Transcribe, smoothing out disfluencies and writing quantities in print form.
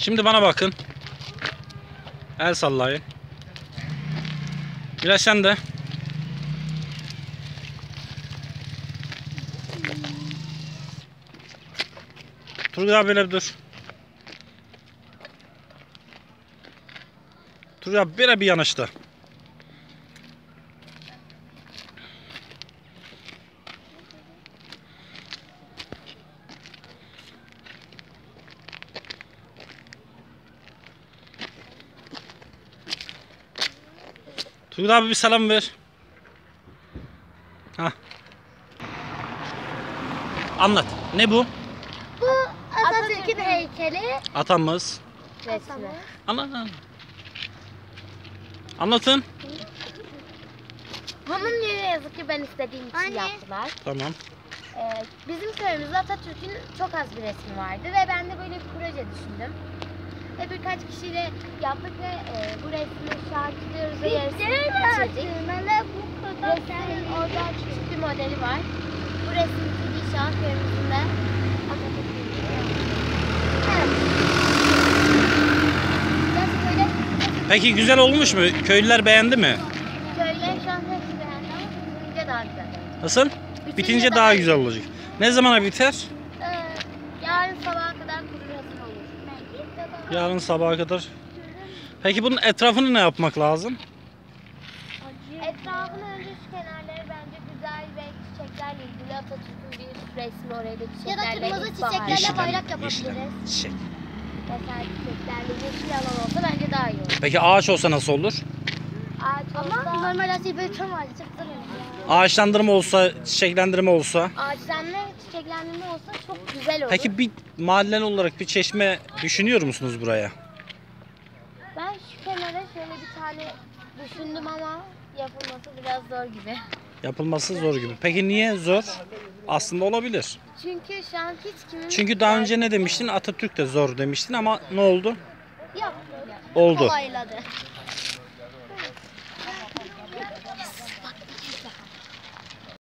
Şimdi bana bakın. El sallayın. Biraz sen de. Turgut abi böyle bir dur. Turgut abi böyle bir yanaştı. Turgut abi bir selam ver. Hah. Anlat. Ne bu? Bu Atatürk'ün heykeli. Atamız. Resmi. Anlat. Anlatın. Bunun ne yazık ki ben istediğim için yaptılar. Tamam. Bizim köyümüzde Atatürk'ün çok az bir resmi vardı ve ben de böyle bir proje düşündüm. Ve birkaç kişiyle yaptık ve bu resmi şu an gidiyoruz ve yarısını bitirdik. Resmin orada küçük bir modeli var. Bu resmin istediği şu an köyümüzün de Atatürk'ün. Evet. Gerçi böyle Peki güzel olmuş mu? Köylüler beğendi mi? köyler şu an hepsi beğendi ama bitince daha güzel. Nasıl? Bitince daha güzel olacak. Ne zamana biter? Yarın sabaha kadar kurur hazır olur. Yarın sabaha kadar. Peki bunun etrafını ne yapmak lazım? Etrafını önce şu kenarları bence güzel ve çiçeklerle ilgili Atatürk'ün bir resmi oraya da çiçeklerle. Ya da kırmızı çiçeklerle bayrak yapabiliriz. Çiçek. Mesela çiçeklerle yeşil alan olsa bence daha iyi olur. Peki ağaç olsa nasıl olur? Ağaç olsa... Ama normal ağaç böyle çam ağacı çıktırır. Ağaçlandırma olsa, çiçeklendirme olsa. Ağaçlanma, çiçeklendirme olsa çok güzel olur. Peki bir mahalleli olarak bir çeşme düşünüyor musunuz buraya? Ben şu kenara şöyle bir tane düşündüm ama yapılması biraz zor gibi. Yapılması zor gibi. Peki niye zor? Aslında olabilir. Çünkü şu an hiç kimin... Çünkü daha önce ne demiştin? Atatürk de zor demiştin ama ne oldu? Yok. Oldu. Kolayladı.